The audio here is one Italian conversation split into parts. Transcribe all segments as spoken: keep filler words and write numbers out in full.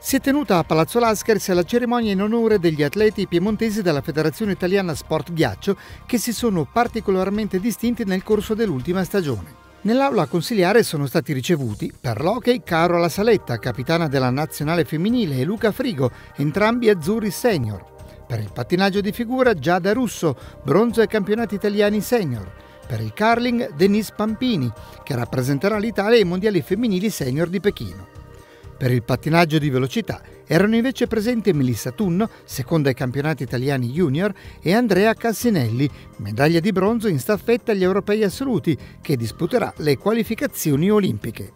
Si è tenuta a Palazzo Lascaris la cerimonia in onore degli atleti piemontesi della Federazione Italiana Sport Ghiaccio che si sono particolarmente distinti nel corso dell'ultima stagione. Nell'aula consiliare sono stati ricevuti per l'hockey Carola Saletta, capitana della nazionale femminile, e Luca Frigo, entrambi azzurri senior. Per il pattinaggio di figura Giada Russo, bronzo ai campionati italiani senior. Per il curling Denise Pampini, che rappresenterà l'Italia ai mondiali femminili senior di Pechino. Per il pattinaggio di velocità erano invece presenti Melissa Tunno, seconda ai campionati italiani junior, e Andrea Cassinelli, medaglia di bronzo in staffetta agli europei assoluti, che disputerà le qualificazioni olimpiche.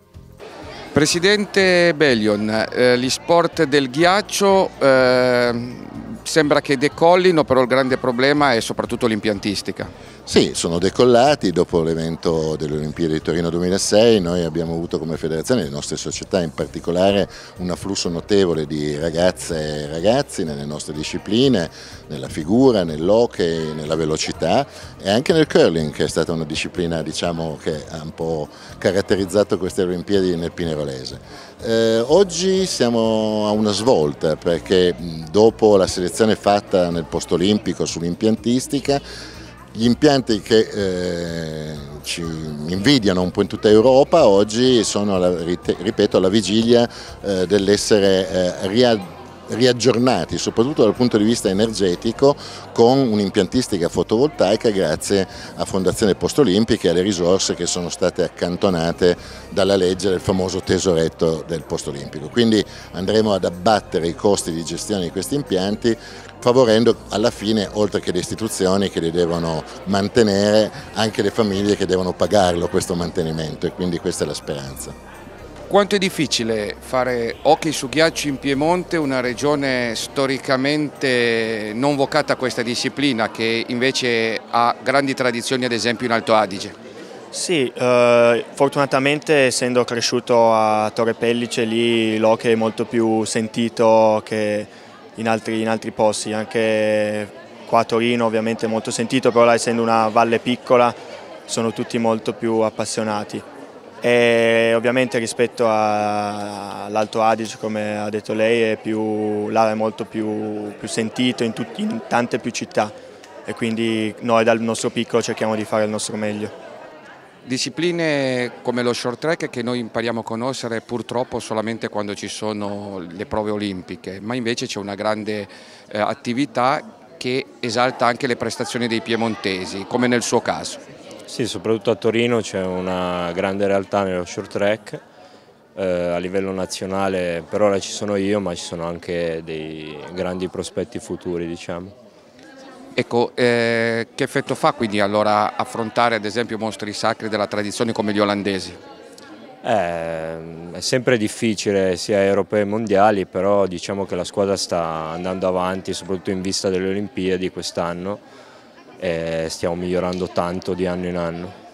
Presidente Bellion, eh, gli sport del ghiaccio eh, sembra che decollino, però il grande problema è soprattutto l'impiantistica. Sì, sono decollati dopo l'evento delle Olimpiadi di Torino duemilasei. Noi abbiamo avuto come federazione, le nostre società in particolare, un afflusso notevole di ragazze e ragazzi nelle nostre discipline, nella figura, nell'hockey, nella velocità e anche nel curling, che è stata una disciplina, diciamo, che ha un po' caratterizzato queste Olimpiadi nel Pinerolese. Eh, oggi siamo a una svolta perché dopo la selezione fatta nel post olimpico sull'impiantistica, gli impianti che eh, ci invidiano un po' in tutta Europa oggi sono, alla, ripeto, alla vigilia eh, dell'essere eh, riaggiornati, riaggiornati soprattutto dal punto di vista energetico, con un'impiantistica fotovoltaica grazie a Fondazione Postolimpica e alle risorse che sono state accantonate dalla legge del famoso tesoretto del Postolimpico. Quindi andremo ad abbattere i costi di gestione di questi impianti, favorendo alla fine, oltre che le istituzioni che li devono mantenere, anche le famiglie che devono pagarlo questo mantenimento, e quindi questa è la speranza. Quanto è difficile fare hockey su ghiaccio in Piemonte, una regione storicamente non vocata a questa disciplina, che invece ha grandi tradizioni ad esempio in Alto Adige? Sì, eh, fortunatamente essendo cresciuto a Torre Pellice, lì l'hockey è molto più sentito che in altri, in altri posti, anche qua a Torino ovviamente è molto sentito, però là, essendo una valle piccola, sono tutti molto più appassionati. E ovviamente rispetto all'Alto Adige, come ha detto lei, è più, là è molto più, più sentito in, tutti, in tante più città, e quindi noi dal nostro piccolo cerchiamo di fare il nostro meglio. Discipline come lo short track che noi impariamo a conoscere purtroppo solamente quando ci sono le prove olimpiche, ma invece c'è una grande eh, attività che esalta anche le prestazioni dei piemontesi, come nel suo caso. Sì, soprattutto a Torino c'è una grande realtà nello short track, eh, a livello nazionale per ora ci sono io, ma ci sono anche dei grandi prospetti futuri, diciamo. Ecco, eh, che effetto fa quindi allora affrontare ad esempio mostri sacri della tradizione come gli olandesi? Eh, è sempre difficile sia europei che mondiali, però diciamo che la squadra sta andando avanti, soprattutto in vista delle Olimpiadi quest'anno, e stiamo migliorando tanto di anno in anno.